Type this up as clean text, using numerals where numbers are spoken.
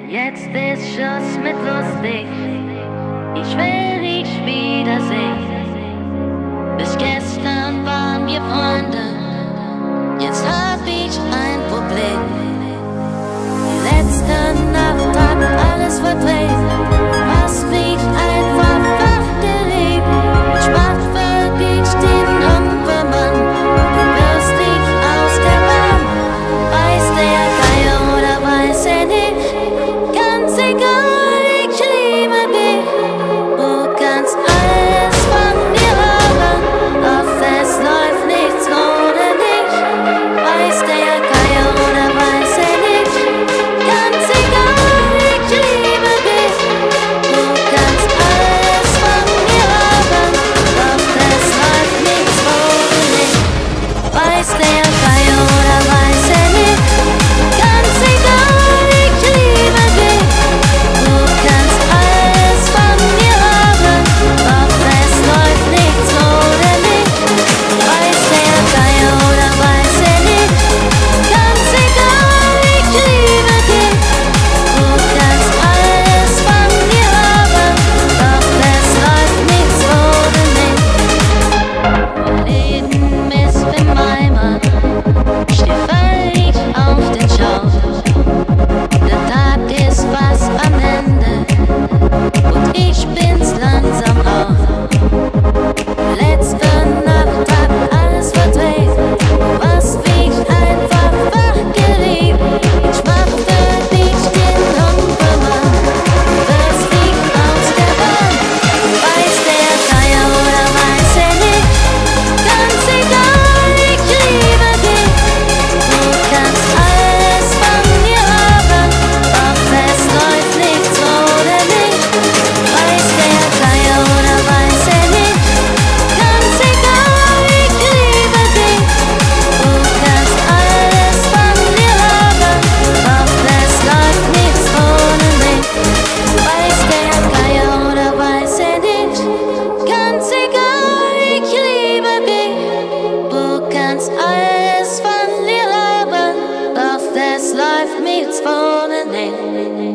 Jetzt ist Schluss mit lustig. Ich will dich wiedersehen. Bis gestern waren wir Freunde. Jetzt hab ich ein Problem. Die letzte Nacht hat alles verdreht. Was mich einfach wachgelegt. Ich mach für dich den Humpermann. Du wirst dich aus der Bahn. Weiß der Geier oder weiß er nicht? Ganz egal, ich liebe dich. Du kannst alles von mir haben, doch es läuft nichts ohne dich. Weiß der Geier oder weiß er nicht? Ganz egal, ich liebe dich. Du kannst alles von mir haben, doch es läuft nichts ohne dich. Weiß der Geier oder weiß er nicht? Ganz egal, ich liebe dich. Du kannst alles von mir haben, doch es läuft nichts ohne mich. Weiß der Geier oder weiß er nicht? Ganz egal, ich liebe dich. Du kannst alles von mir haben, doch es läuft nichts ohne mich. Leben ist wie mein Mann. Ich steh völlig auf den Schau. Der Tag ist fast am Ende und ich bin's langsam auch. Letzte Nacht hat alles verdreht, was mich einfach wachgelegt. Ich mach für dich den Humpermann, wirst dich aus der Bahn. Weiß der Geier oder weiß er nicht? Ganz egal, ich liebe dich. Du kannst alles von mir haben, doch es läuft nichts ohne mich. Weiß der Geier oder weiß er nicht? Ganz egal, ich liebe dich. Du kannst alles von mir haben, doch es läuft nichts ohne mich. Weiß der Geier oder weiß er nicht? Ganz egal, ich liebe dich. Du kannst alles von mir haben, doch es läuft nichts ohne dich.